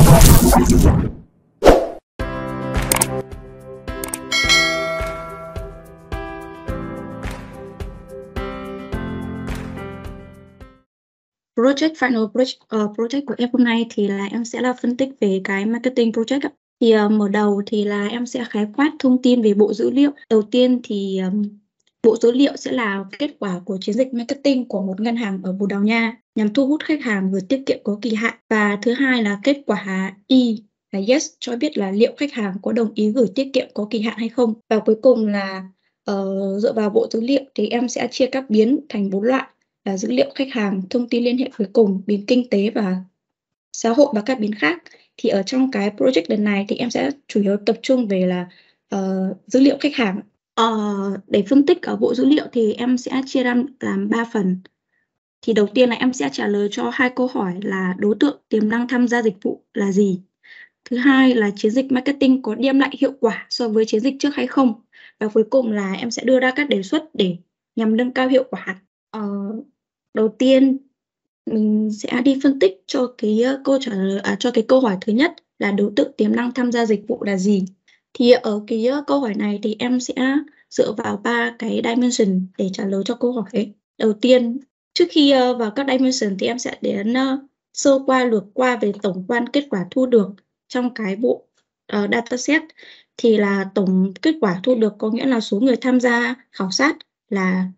Project của em hôm nay thì là em sẽ là phân tích về cái marketing project ạ. Thì mở đầu thì là em sẽ khái quát thông tin về bộ dữ liệu. Đầu tiên thì bộ dữ liệu sẽ là kết quả của chiến dịch marketing của một ngân hàng ở Bồ Đào Nha nhằm thu hút khách hàng vừa tiết kiệm có kỳ hạn. Và thứ hai là kết quả Y là yes, cho biết là liệu khách hàng có đồng ý gửi tiết kiệm có kỳ hạn hay không. Và cuối cùng là dựa vào bộ dữ liệu thì em sẽ chia các biến thành 4 loại là dữ liệu khách hàng, thông tin liên hệ cuối cùng, biến kinh tế và xã hội và các biến khác. Thì ở trong cái project lần này thì em sẽ chủ yếu tập trung về là dữ liệu khách hàng. Để phân tích ở bộ dữ liệu thì em sẽ chia ra làm 3 phần. Thì đầu tiên là em sẽ trả lời cho 2 câu hỏi là đối tượng tiềm năng tham gia dịch vụ là gì. Thứ hai là chiến dịch marketing có đem lại hiệu quả so với chiến dịch trước hay không. Và cuối cùng là em sẽ đưa ra các đề xuất để nhằm nâng cao hiệu quả. Đầu tiên mình sẽ đi phân tích cho cái câu trả lời cho cái câu hỏi thứ nhất là đối tượng tiềm năng tham gia dịch vụ là gì. Thì ở cái câu hỏi này thì em sẽ dựa vào 3 cái dimension để trả lời cho câu hỏi. Đầu tiên, trước khi vào các dimension thì em sẽ đến sơ qua lược qua về tổng quan kết quả thu được trong cái bộ dataset. Thì là tổng kết quả thu được có nghĩa là số người tham gia khảo sát là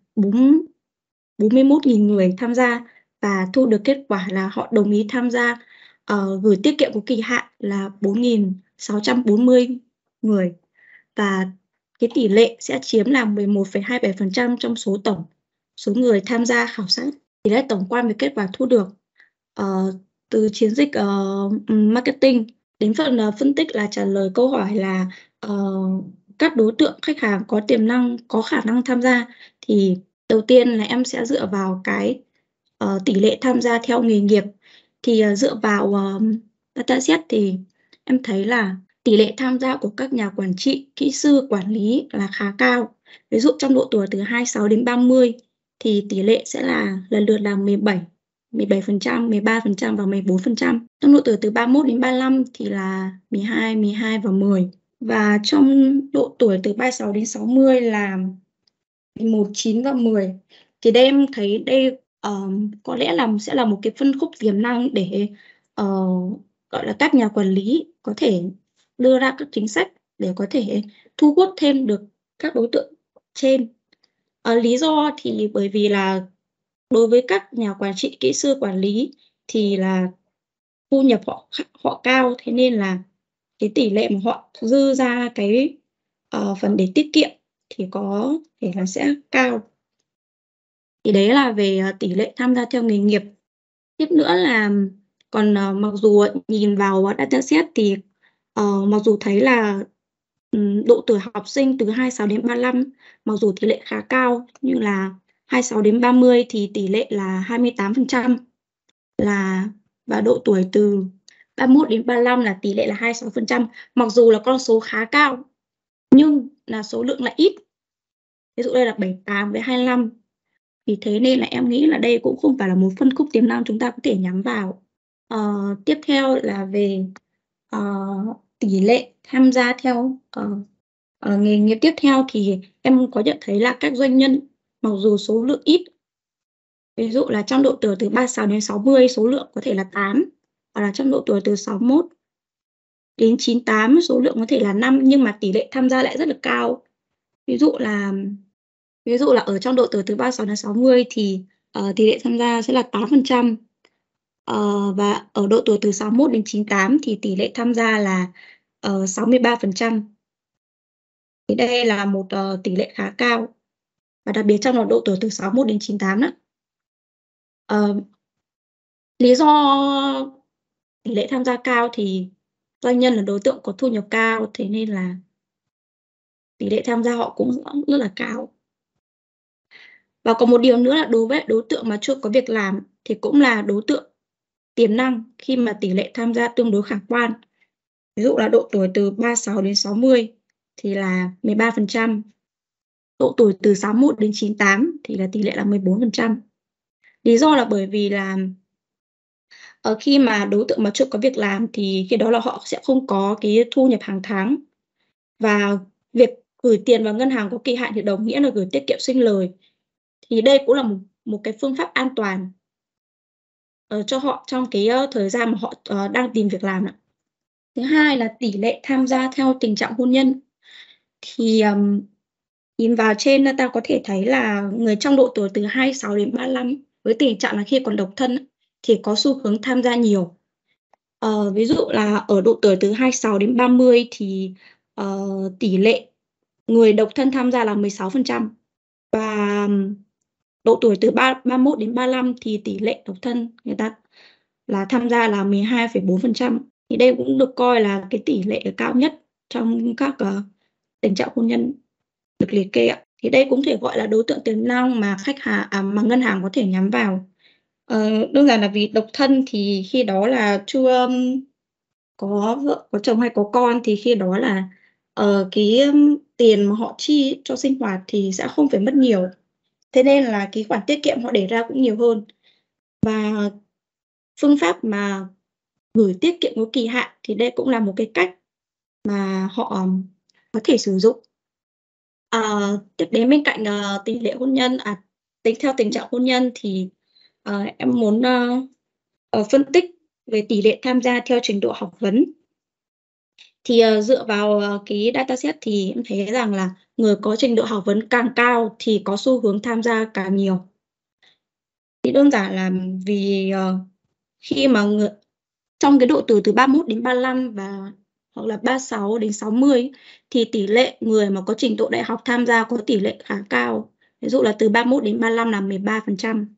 41.000 người tham gia và thu được kết quả là họ đồng ý tham gia gửi tiết kiệm có kỳ hạn là 4.640 người và cái tỷ lệ sẽ chiếm là 11,27% trong tổng số người tham gia khảo sát. Thì đây tổng quan về kết quả thu được từ chiến dịch marketing. Đến phần phân tích là trả lời câu hỏi là các đối tượng khách hàng có tiềm năng, có khả năng tham gia. Thì đầu tiên là em sẽ dựa vào cái tỷ lệ tham gia theo nghề nghiệp. Thì dựa vào dataset thì em thấy là tỷ lệ tham gia của các nhà quản trị, kỹ sư, quản lý là khá cao. Ví dụ trong độ tuổi từ 26 đến 30 thì tỷ lệ sẽ là lần lượt là 17%, 13% và 14%. Trong độ tuổi từ 31 đến 35 thì là 12 và 10. Và trong độ tuổi từ 36 đến 60 là 11, 9 và 10. Thì đây em thấy đây có lẽ là sẽ là một cái phân khúc tiềm năng để gọi là các nhà quản lý có thể đưa ra các chính sách để có thể thu hút thêm được các đối tượng trên. Lý do thì bởi vì là đối với các nhà quản trị, kỹ sư, quản lý thì là thu nhập họ cao, thế nên là cái tỷ lệ mà họ dư ra cái phần để tiết kiệm thì có thể là sẽ cao. Thì đấy là về tỷ lệ tham gia theo nghề nghiệp. Tiếp nữa là còn mặc dù nhìn vào dataset thì mặc dù thấy là độ tuổi học sinh từ 26 đến 35 mặc dù tỷ lệ khá cao, nhưng là 26 đến 30 thì tỷ lệ là 28%, và độ tuổi từ 31 đến 35 là tỷ lệ là 26%. Mặc dù là con số khá cao nhưng là số lượng là ít. Ví dụ đây là 78 với 25. Vì thế nên là em nghĩ là đây cũng không phải là một phân khúc tiềm năng chúng ta có thể nhắm vào. Tiếp theo là về tỷ lệ tham gia theo nghề nghiệp tiếp theo thì em có nhận thấy là các doanh nhân mặc dù số lượng ít, ví dụ là trong độ tuổi từ 36 đến 60 số lượng có thể là 8, hoặc là trong độ tuổi từ 61 đến 98 số lượng có thể là 5, nhưng mà tỷ lệ tham gia lại rất là cao. Ví dụ là ở trong độ tuổi từ 36 đến 60 thì tỷ lệ tham gia sẽ là 8%. Và ở độ tuổi từ 61 đến 98 thì tỷ lệ tham gia là 63%. Thì đây là một tỷ lệ khá cao. Và đặc biệt trong độ tuổi từ 61 đến 98 đó. Lý do tỷ lệ tham gia cao thì doanh nhân là đối tượng có thu nhập cao, thế nên là tỷ lệ tham gia họ cũng rất là cao. Và còn một điều nữa là đối với đối tượng mà chưa có việc làm thì cũng là đối tượng tiềm năng khi mà tỷ lệ tham gia tương đối khả quan. Ví dụ là độ tuổi từ 36 đến 60 thì là 13%. Độ tuổi từ 61 đến 98 thì là tỷ lệ là 14%. Lý do là bởi vì là Khi mà đối tượng mà chưa có việc làm thì khi đó là họ sẽ không có cái thu nhập hàng tháng. Và việc gửi tiền vào ngân hàng có kỳ hạn thì đồng nghĩa là gửi tiết kiệm sinh lời. Thì đây cũng là một cái phương pháp an toàn, cho họ trong cái, thời gian mà họ, đang tìm việc làm ạ. Thứ hai là tỷ lệ tham gia theo tình trạng hôn nhân. Thì, nhìn vào trên ta có thể thấy là người trong độ tuổi từ 26 đến 35 với tình trạng là khi còn độc thân thì có xu hướng tham gia nhiều. Ví dụ là ở độ tuổi từ 26 đến 30 thì, tỷ lệ người độc thân tham gia là 16%, và độ tuổi từ 31 đến 35 thì tỷ lệ độc thân người ta là tham gia là 12,4%. Thì đây cũng được coi là cái tỷ lệ cao nhất trong các, tình trạng hôn nhân được liệt kê ạ. Thì đây cũng thể gọi là đối tượng tiềm năng mà mà ngân hàng có thể nhắm vào. Đơn giản là vì độc thân thì khi đó là chưa, có vợ, có chồng hay có con thì khi đó là, cái, tiền mà họ chi cho sinh hoạt thì sẽ không phải mất nhiều. Thế nên là cái khoản tiết kiệm họ để ra cũng nhiều hơn. Và phương pháp mà gửi tiết kiệm có kỳ hạn thì đây cũng là một cái cách mà họ có thể sử dụng. Tiếp đến bên cạnh, tỷ lệ hôn nhân tính theo tình trạng hôn nhân thì, em muốn, phân tích về tỷ lệ tham gia theo trình độ học vấn. Thì, dựa vào, cái dataset thì em thấy rằng là người có trình độ học vấn càng cao thì có xu hướng tham gia càng nhiều. Thì đơn giản là vì, khi mà trong cái độ tuổi từ 31 đến 35 hoặc là 36 đến 60 thì tỷ lệ người mà có trình độ đại học tham gia có tỷ lệ khá cao. Ví dụ là từ 31 đến 35 là 13%.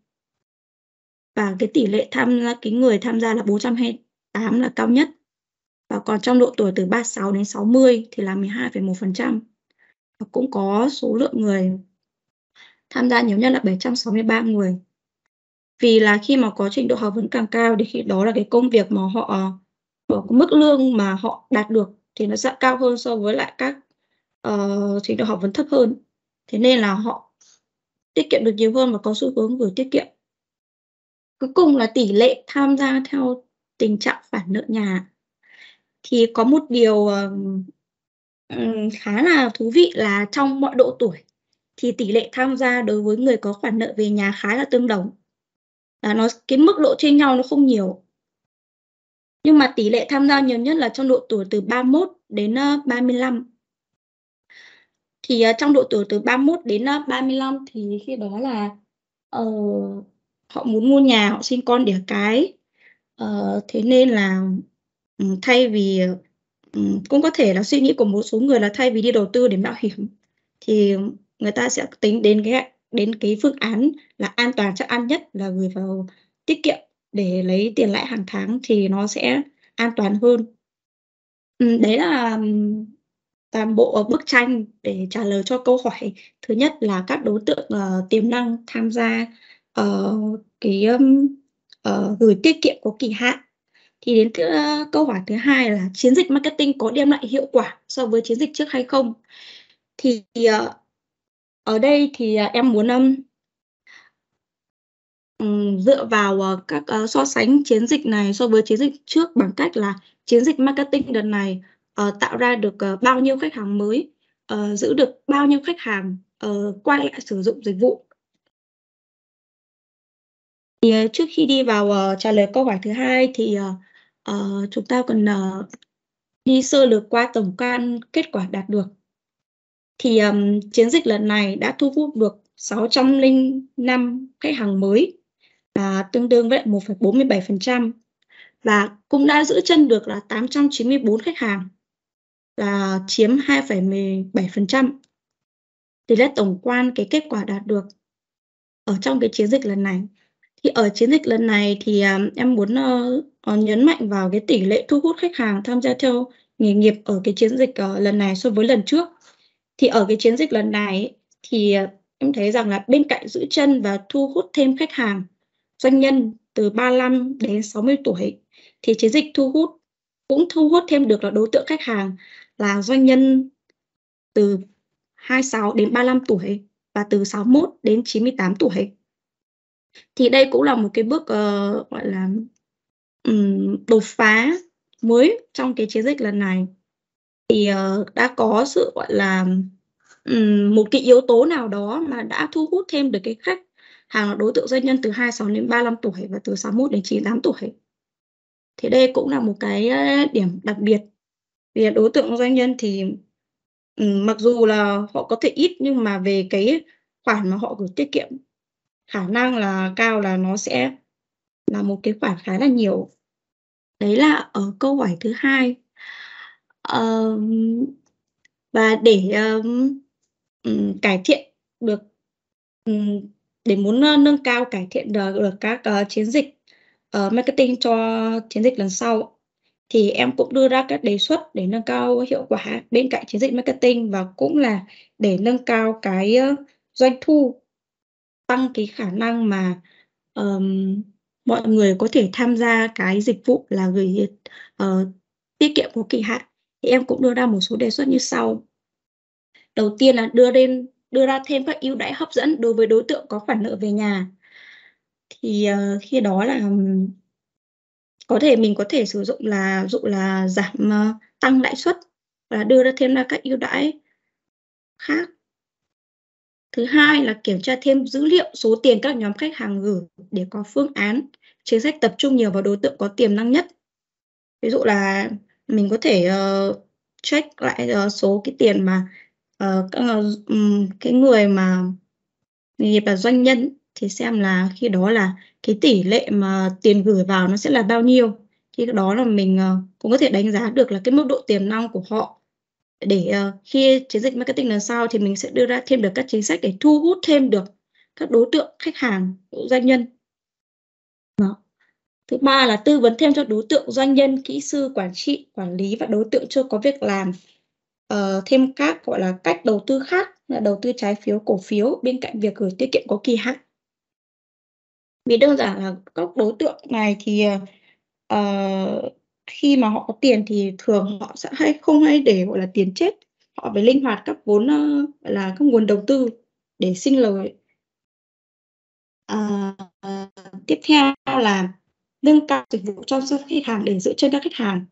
Và cái tỷ lệ cái người tham gia là 428 là cao nhất. Và còn trong độ tuổi từ 36 đến 60 thì là 12,1%. Và cũng có số lượng người tham gia nhiều nhất là 763 người. Vì là khi mà có trình độ học vấn càng cao thì khi đó là cái công việc mà họ cái mức lương mà họ đạt được thì nó sẽ cao hơn so với lại các, trình độ học vấn thấp hơn. Thế nên là họ tiết kiệm được nhiều hơn và có xu hướng gửi tiết kiệm. Cuối cùng là tỷ lệ tham gia theo tình trạng khoản nợ nhà. Thì có một điều, khá là thú vị là trong mọi độ tuổi thì tỷ lệ tham gia đối với người có khoản nợ về nhà khá là tương đồng. Cái mức độ chênh nhau nó không nhiều. Nhưng mà tỷ lệ tham gia nhiều nhất là trong độ tuổi từ 31 đến, 35. Thì, trong độ tuổi từ 31 đến, 35 thì khi đó là, ờ, họ muốn mua nhà, họ sinh con đẻ cái. Thế nên là, thay vì, cũng có thể là suy nghĩ của một số người là thay vì đi đầu tư để mạo hiểm, thì người ta sẽ tính đến cái phương án là an toàn chắc ăn nhất là gửi vào tiết kiệm để lấy tiền lãi hàng tháng thì nó sẽ an toàn hơn. Đấy là, toàn bộ bức tranh để trả lời cho câu hỏi thứ nhất là các đối tượng, tiềm năng tham gia, ờ, cái, gửi tiết kiệm có kỳ hạn. Thì đến câu hỏi thứ hai là chiến dịch marketing có đem lại hiệu quả so với chiến dịch trước hay không? Thì, ở đây thì, em muốn, dựa vào, các, so sánh chiến dịch này so với chiến dịch trước bằng cách là chiến dịch marketing đợt này, tạo ra được, bao nhiêu khách hàng mới, giữ được bao nhiêu khách hàng, quay lại sử dụng dịch vụ. Thì, trước khi đi vào, trả lời câu hỏi thứ hai thì, chúng ta cần, đi sơ lược qua tổng quan kết quả đạt được. Thì, chiến dịch lần này đã thu hút được 605 khách hàng mới, tương đương với lại 1,47%, và cũng đã giữ chân được là 894 khách hàng, là chiếm 2,17%. Tỷ lệ tổng quan cái kết quả đạt được ở trong cái chiến dịch lần này. Thì ở chiến dịch lần này thì, em muốn, nhấn mạnh vào cái tỷ lệ thu hút khách hàng tham gia theo nghề nghiệp ở cái chiến dịch, lần này so với lần trước. Thì ở cái chiến dịch lần này ấy, thì, em thấy rằng là bên cạnh giữ chân và thu hút thêm khách hàng, doanh nhân từ 35 đến 60 tuổi, thì chiến dịch cũng thu hút thêm được là đối tượng khách hàng là doanh nhân từ 26 đến 35 tuổi và từ 61 đến 98 tuổi. Thì đây cũng là một cái bước, gọi là, đột phá mới trong cái chiến dịch lần này thì đã có sự gọi là một cái yếu tố nào đó mà đã thu hút thêm được cái khách hàng là đối tượng doanh nhân từ 26 đến 35 tuổi và từ 61 đến 98 tuổi. Thì đây cũng là một cái điểm đặc biệt. Vì đối tượng doanh nhân thì mặc dù là họ có thể ít nhưng mà về cái khoản mà họ gửi tiết kiệm khả năng là cao là nó sẽ là một cái khoản khá là nhiều. Đấy là ở câu hỏi thứ hai. Và để cải thiện được để muốn nâng cao cải thiện được các chiến dịch marketing cho chiến dịch lần sau thì em cũng đưa ra các đề xuất để nâng cao hiệu quả bên cạnh chiến dịch marketing và cũng là để nâng cao cái doanh thu, tăng cái khả năng mà mọi người có thể tham gia cái dịch vụ là gửi tiết kiệm có kỳ hạn. Thì em cũng đưa ra một số đề xuất như sau. Đầu tiên là đưa ra thêm các ưu đãi hấp dẫn đối với đối tượng có khoản nợ về nhà. Thì khi đó là mình có thể sử dụng là giảm tăng lãi suất và đưa ra thêm các ưu đãi khác. Thứ hai là kiểm tra thêm dữ liệu số tiền các nhóm khách hàng gửi để có phương án chính sách tập trung nhiều vào đối tượng có tiềm năng nhất. Ví dụ là mình có thể check lại số cái tiền mà cái người mà nghề nghiệp là doanh nhân thì xem là khi đó là cái tỷ lệ mà tiền gửi vào nó sẽ là bao nhiêu. Khi đó là mình cũng có thể đánh giá được là cái mức độ tiềm năng của họ để khi chiến dịch marketing lần sau thì mình sẽ đưa ra thêm được các chính sách để thu hút thêm được các đối tượng khách hàng doanh nhân. Đó. Thứ ba là tư vấn thêm cho đối tượng doanh nhân, kỹ sư, quản trị, quản lý và đối tượng chưa có việc làm thêm các gọi là cách đầu tư khác là đầu tư trái phiếu, cổ phiếu bên cạnh việc gửi tiết kiệm có kỳ hạn. Vì đơn giản là các đối tượng này thì khi mà họ có tiền thì thường họ sẽ không hay để gọi là tiền chết, họ phải linh hoạt các vốn gọi là các nguồn đầu tư để sinh lời. Tiếp theo là nâng cao dịch vụ chăm sóc khách hàng để giữ chân các khách hàng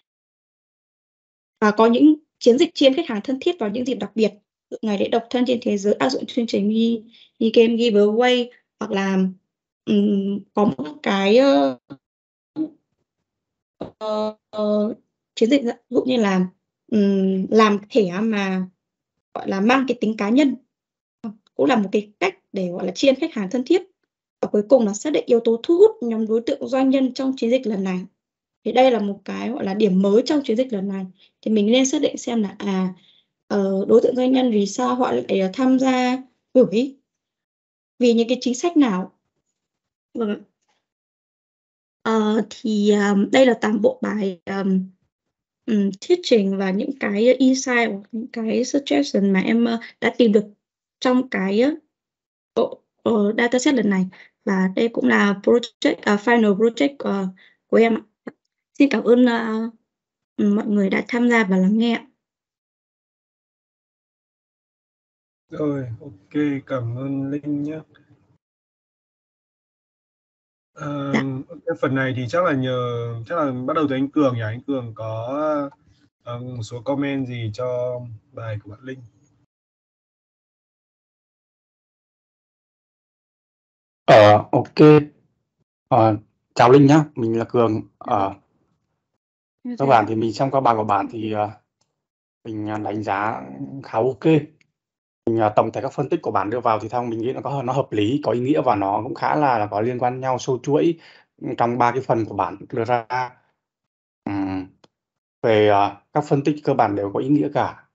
và có những chiến dịch chiên khách hàng thân thiết vào những dịp đặc biệt, ngày lễ độc thân trên thế giới áp dụng chương trình game giveaway hoặc là có một cái chiến dịch ví dụ như là làm thẻ mà gọi là mang cái tính cá nhân cũng là một cái cách để gọi là chiên khách hàng thân thiết. Và cuối cùng là xác định yếu tố thu hút nhóm đối tượng doanh nhân trong chiến dịch lần này. Thì đây là một cái gọi là điểm mới trong chiến dịch lần này. Thì mình nên xác định xem là đối tượng doanh nhân vì sao họ lại tham gia gửi, vì những cái chính sách nào. Vâng. Thì đây là toàn bộ bài thuyết trình và những cái insight hoặc những cái suggestion mà em đã tìm được trong cái dataset lần này, và đây cũng là final project của em. Xin cảm ơn mọi người đã tham gia và lắng nghe. Rồi, ok, cảm ơn Linh nhé. Cái phần này thì chắc là bắt đầu từ anh Cường nhỉ? Anh Cường có một số comment gì cho bài của bạn Linh? Ok. Chào Linh nhá, mình là Cường. Các bạn thì mình xem qua bài của bạn thì mình đánh giá khá ok. Mình tổng thể các phân tích của bạn đưa vào thì theo mình nghĩ nó hợp lý, có ý nghĩa và nó cũng khá là có liên quan nhau, sâu chuỗi trong 3 cái phần của bạn đưa ra. Về các phân tích cơ bản đều có ý nghĩa cả.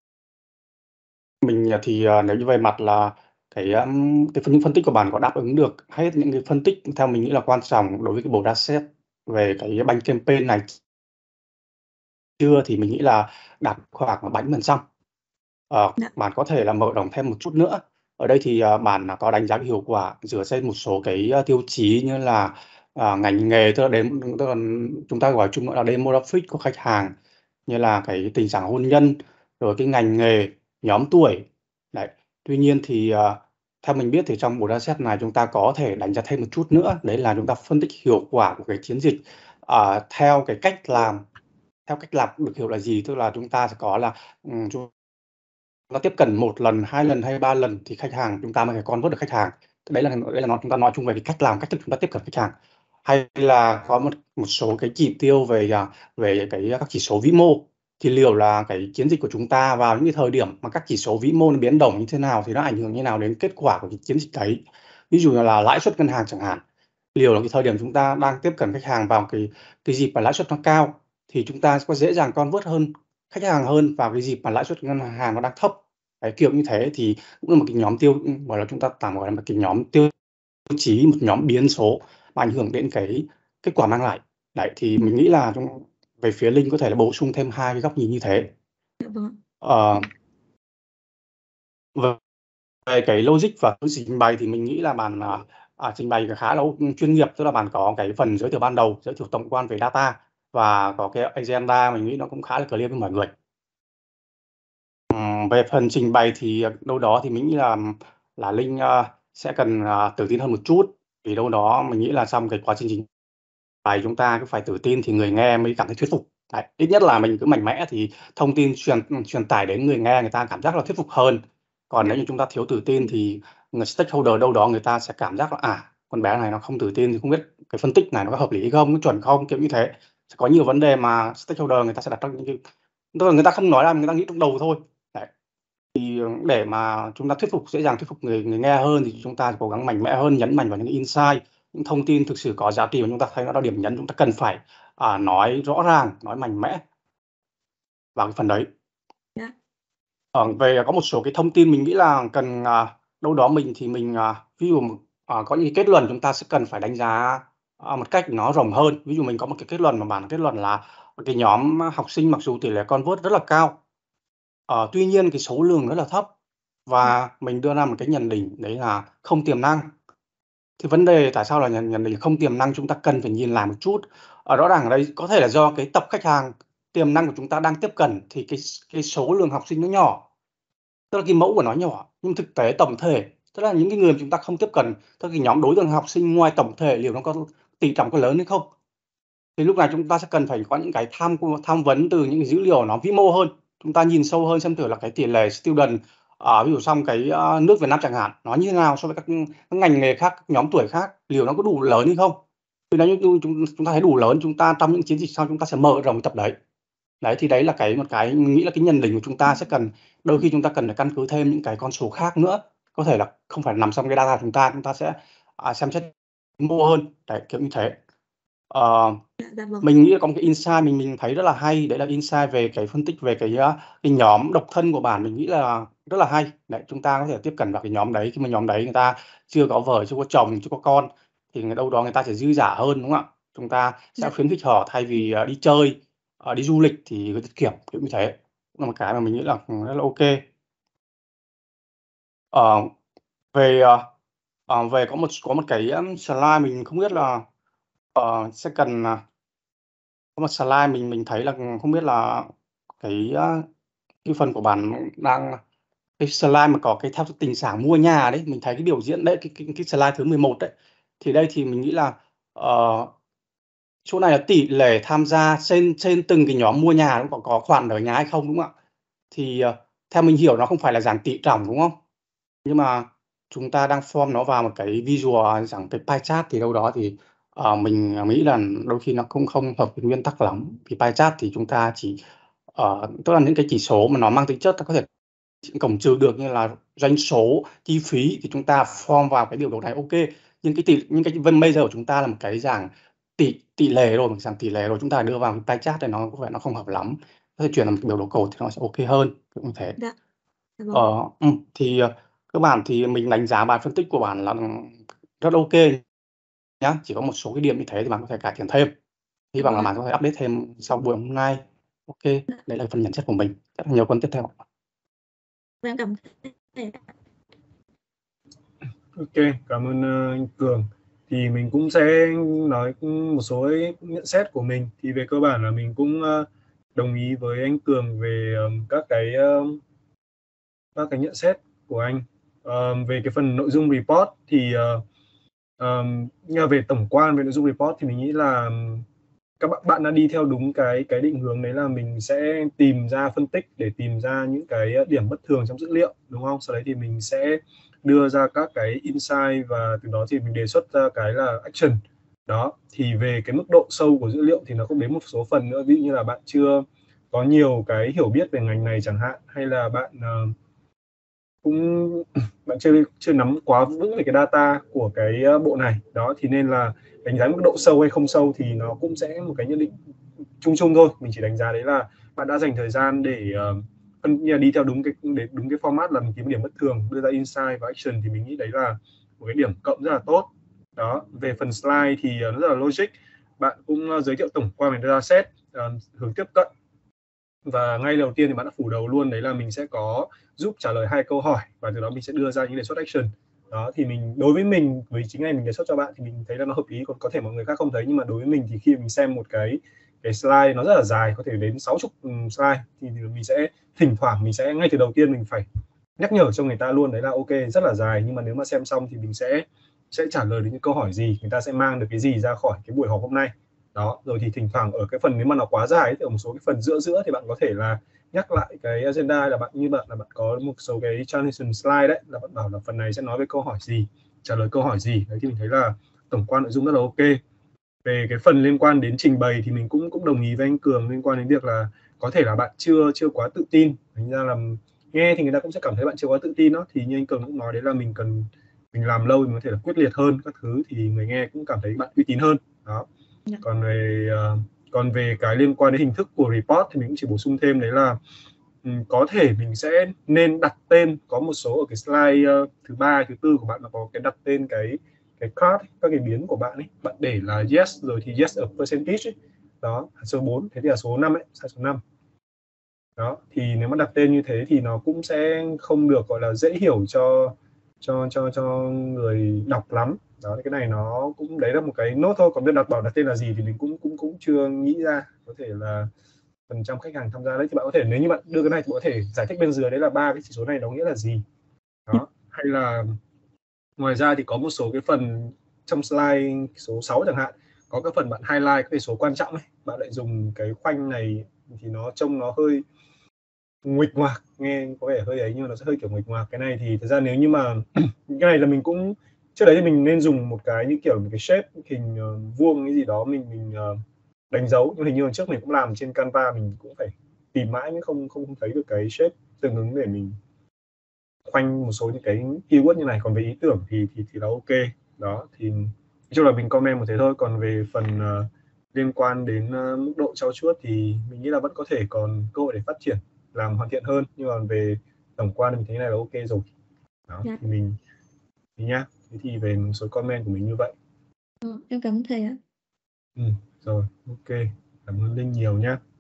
Mình thì nếu như về mặt là những phân tích của bạn có đáp ứng được hết những cái phân tích theo mình nghĩ là quan trọng đối với cái bộ dataset về cái banh campaign này chưa, thì mình nghĩ là đạt khoảng 70%. Bạn có thể là mở rộng thêm một chút nữa. Ở đây thì bạn có đánh giá cái hiệu quả dựa trên một số cái tiêu chí như là ngành nghề, tức là chúng ta gọi chung là demographic của khách hàng, như là cái tình trạng hôn nhân, rồi cái ngành nghề, nhóm tuổi. Đấy. Tuy nhiên thì theo mình biết thì trong bộ dataset này chúng ta có thể đánh giá thêm một chút nữa, đấy là chúng ta phân tích hiệu quả của cái chiến dịch theo cái cách làm được hiểu là gì, tức là chúng ta sẽ có là chúng ta tiếp cận 1 lần, 2 lần hay 3 lần thì khách hàng chúng ta mới convert được khách hàng. Đấy là chúng ta nói chung về cái cách làm, cách thức chúng ta tiếp cận khách hàng. Hay là có một số cái chỉ tiêu về các chỉ số vĩ mô, thì liệu là cái chiến dịch của chúng ta vào những cái thời điểm mà các chỉ số vĩ mô nó biến động như thế nào thì nó ảnh hưởng như nào đến kết quả của cái chiến dịch đấy. Ví dụ như là lãi suất ngân hàng chẳng hạn, liệu là cái thời điểm chúng ta đang tiếp cận khách hàng vào cái dịp mà lãi suất nó cao thì chúng ta có dễ dàng convert hơn khách hàng hơn vào cái dịp mà lãi suất ngân hàng nó đang thấp. Đấy, kiểu như thế thì cũng là một cái nhóm gọi là chúng ta tạm gọi là một cái nhóm tiêu chí, một nhóm biến số mà ảnh hưởng đến cái kết quả mang lại. Đấy thì mình nghĩ là về phía Linh có thể là bổ sung thêm 2 cái góc nhìn như thế. Về cái logic và trình bày thì mình nghĩ là bạn trình bày khá là chuyên nghiệp, tức là bạn có cái phần giới thiệu ban đầu, giới thiệu tổng quan về data và có cái agenda, mình nghĩ nó cũng khá là clear với mọi người. Về phần trình bày thì đâu đó thì mình nghĩ là Linh sẽ cần tự tin hơn một chút, vì đâu đó mình nghĩ là trong cái quá trình trình bày chúng ta cứ phải tự tin thì người nghe mới cảm thấy thuyết phục. Đấy, ít nhất là mình cứ mạnh mẽ thì thông tin truyền tải đến người nghe, người ta cảm giác là thuyết phục hơn. Còn nếu như chúng ta thiếu tự tin thì người stakeholder đâu đó người ta sẽ cảm giác là con bé này nó không tự tin thì không biết cái phân tích này nó có hợp lý không, nó chuẩn không, kiểu như thế. Sẽ có nhiều vấn đề mà stakeholder người ta sẽ đặt ra những cái, tức là người ta không nói ra, người ta nghĩ trong đầu thôi. Đấy. Thì để mà chúng ta dễ dàng thuyết phục người nghe hơn thì chúng ta cố gắng mạnh mẽ hơn, nhấn mạnh vào những insight, những thông tin thực sự có giá trị mà chúng ta thấy nó là điểm nhấn, chúng ta cần phải nói rõ ràng, nói mạnh mẽ vào cái phần đấy. Về có một số cái thông tin mình nghĩ là cần đâu đó mình ví dụ có những kết luận chúng ta sẽ cần phải đánh giá một cách nó rộng hơn. Ví dụ mình có một cái kết luận mà bản kết luận là cái nhóm học sinh mặc dù tỷ lệ convert rất là cao, tuy nhiên cái số lượng rất là thấp, và mình đưa ra một cái nhận định đấy là không tiềm năng. Thì vấn đề tại sao là nhận định không tiềm năng, chúng ta cần phải nhìn lại một chút. Rõ ràng ở đây có thể là do cái tập khách hàng tiềm năng của chúng ta đang tiếp cận thì cái số lượng học sinh nó nhỏ, tức là cái mẫu của nó nhỏ, nhưng thực tế tổng thể, tức là những cái người mà chúng ta không tiếp cận, tức là cái nhóm đối tượng học sinh ngoài tổng thể liệu nó có tỷ trọng có lớn hay không. Thì lúc này chúng ta sẽ cần phải có những cái tham vấn từ những cái dữ liệu nó vĩ mô hơn, chúng ta nhìn sâu hơn xem thử là cái tỷ lệ student ví dụ trong cái nước Việt Nam chẳng hạn nó như thế nào so với các ngành nghề khác, các nhóm tuổi khác, liệu nó có đủ lớn hay không. Thì nếu như chúng ta thấy đủ lớn, chúng ta trong những chiến dịch sau chúng ta sẽ mở rộng tập đấy. Đấy thì đấy là một cái mình nghĩ là cái nhận định của chúng ta sẽ cần, đôi khi chúng ta cần phải căn cứ thêm những cái con số khác nữa, có thể là không phải nằm trong cái data chúng ta sẽ xem xét mua hơn, đấy kiểu như thế. Mình nghĩ là có một cái insight mình thấy rất là hay, đấy là insight về cái phân tích về cái nhóm độc thân của bạn, mình nghĩ là rất là hay. Đấy, chúng ta có thể tiếp cận vào cái nhóm đấy khi mà nhóm đấy người ta chưa có vợ, chưa có chồng, chưa có con thì đâu đó người ta sẽ dư dả hơn, đúng không ạ? Chúng ta sẽ khuyến khích họ thay vì đi chơi, đi du lịch thì tiết kiệm, kiểu như thế. Cũng là một cái mà mình nghĩ là rất là ok. Về có một cái slide mình không biết là sẽ cần có một slide mình thấy là không biết là cái phần của bạn đang cái slide mà có cái theo tình trạng mua nhà đấy, mình thấy cái biểu diễn đấy, cái slide thứ 11 đấy, thì đây thì mình nghĩ là chỗ này là tỷ lệ tham gia trên từng cái nhóm mua nhà cũng có khoản ở nhà hay không, đúng không ạ? Thì theo mình hiểu nó không phải là dạng tỷ trọng, đúng không? Nhưng mà chúng ta đang form nó vào một cái visual dạng cái pie chart thì đâu đó thì mình nghĩ là đôi khi nó cũng không hợp với nguyên tắc lắm. Thì pie chart thì chúng ta chỉ tức là những cái chỉ số mà nó mang tính chất nó có thể cộng trừ được, như là doanh số, chi phí, thì chúng ta form vào cái biểu đồ này ok. Nhưng cái measure của chúng ta là một cái dạng tỷ lệ rồi, một dạng tỷ lệ rồi, chúng ta đưa vào cái pie chart này nó có vẻ nó không hợp lắm. Có thể chuyển làm một biểu đồ cột thì nó sẽ ok hơn, như thế. Thì cơ bản thì mình đánh giá bài phân tích của bạn là rất ok nhá. Chỉ có một số cái điểm như thế thì bạn có thể cải thiện thêm. Hy vọng là bạn có thể update thêm sau buổi hôm nay. Ok, đấy là phần nhận xét của mình. Rất là nhiều phần tiếp theo. Em cảm ơn. Ok, cảm ơn anh Cường. Thì mình cũng sẽ nói một số nhận xét của mình. Thì về cơ bản là mình cũng đồng ý với anh Cường về các cái nhận xét của anh. Về cái phần nội dung report thì về tổng quan về nội dung report thì mình nghĩ là bạn đã đi theo đúng cái định hướng đấy, là mình sẽ tìm ra phân tích để tìm ra những cái điểm bất thường trong dữ liệu, đúng không? Sau đấy thì mình sẽ đưa ra các cái insight và từ đó thì mình đề xuất ra cái là action. Đó, thì về cái mức độ sâu của dữ liệu thì nó cũng đến một số phần nữa, ví dụ như là bạn chưa có nhiều cái hiểu biết về ngành này chẳng hạn, hay là bạn bạn chưa nắm quá vững về cái data của cái bộ này. Đó, thì nên là đánh giá mức độ sâu hay không sâu thì nó cũng sẽ một cái nhận định chung chung thôi. Mình chỉ đánh giá đấy là bạn đã dành thời gian để đi theo đúng cái format là mình kiếm điểm bất thường, đưa ra insight và action, thì mình nghĩ đấy là một cái điểm cộng rất là tốt. Đó, về phần slide thì nó rất là logic. Bạn cũng giới thiệu tổng quan về dataset, hướng tiếp cận, và ngay đầu tiên thì bạn đã phủ đầu luôn, đấy là mình sẽ có giúp trả lời 2 câu hỏi và từ đó mình sẽ đưa ra những đề xuất action. Đó, thì đối với mình, với chính này mình đề xuất cho bạn thì mình thấy là nó hợp lý, còn có thể mọi người khác không thấy, nhưng mà đối với mình thì khi mình xem một cái slide nó rất là dài, có thể đến 60 slide, thì mình sẽ thỉnh thoảng mình sẽ ngay từ đầu tiên mình phải nhắc nhở cho người ta luôn, đấy là ok, rất là dài, nhưng mà nếu mà xem xong thì mình sẽ trả lời đến những câu hỏi gì, người ta sẽ mang được cái gì ra khỏi cái buổi họp hôm nay. Đó, rồi thì thỉnh thoảng ở cái phần nếu mà nó quá dài thì ở một số cái phần giữa thì bạn có thể là nhắc lại cái agenda, là bạn có một số cái transition slide đấy, là bạn bảo là phần này sẽ nói về câu hỏi gì, trả lời câu hỏi gì. Đấy thì mình thấy là tổng quan nội dung rất là ok. Về cái phần liên quan đến trình bày thì mình cũng đồng ý với anh Cường liên quan đến việc là có thể là bạn chưa quá tự tin, thành ra là nghe thì người ta cũng sẽ cảm thấy bạn chưa quá tự tin đó. Thì như anh Cường cũng nói đấy, là mình làm lâu mình có thể là quyết liệt hơn các thứ, thì người nghe cũng cảm thấy bạn uy tín hơn. Đó. Còn về cái liên quan đến hình thức của report thì mình cũng chỉ bổ sung thêm đấy là có thể mình sẽ nên đặt tên, có một số ở cái slide thứ 3, thứ 4 của bạn, nó có cái đặt tên cái card, các cái biến của bạn ấy, bạn để là yes rồi thì yes ở percentage ấy. Đó, số 4, thế thì là số 5 ấy, sai số 5. Đó, thì nếu mà đặt tên như thế thì nó cũng sẽ không được gọi là dễ hiểu cho người đọc lắm. Đó, cái này nó cũng đấy là một cái nốt thôi, còn biết đặt tên là gì thì mình cũng chưa nghĩ ra. Có thể là phần trăm khách hàng tham gia đấy, thì bạn có thể, nếu như bạn đưa cái này thì bạn có thể giải thích bên dưới đấy là 3 cái chỉ số này nó nghĩa là gì. Đó, hay là ngoài ra thì có một số cái phần trong slide số 6 chẳng hạn, có cái phần bạn highlight các cái số quan trọng ấy, bạn lại dùng cái khoanh này thì nó trông nó hơi nguệch ngoạc, nghe có vẻ hơi ấy, nhưng mà nó sẽ hơi kiểu nguệch ngoạc. Cái này thì thực ra nếu như mà cái này là mình cũng trước đấy thì mình nên dùng một cái như kiểu một cái shape hình vuông cái gì đó, mình đánh dấu, nhưng hình như trước mình cũng làm trên Canva, mình cũng phải tìm mãi mới không thấy được cái shape tương ứng để mình khoanh một số những cái keyword như này. Còn về ý tưởng thì là ok. Đó, thì nói chung là mình comment một thế thôi. Còn về phần liên quan đến mức độ trau chuốt thì mình nghĩ là vẫn có thể còn cơ hội để phát triển, làm hoàn thiện hơn, nhưng mà về tổng quan thì mình thấy này là ok rồi. Đó, thì mình nhá. Thế thì về một số comment của mình như vậy. Em cảm ơn thầy ạ. Rồi, ok. Cảm ơn Linh nhiều nhá.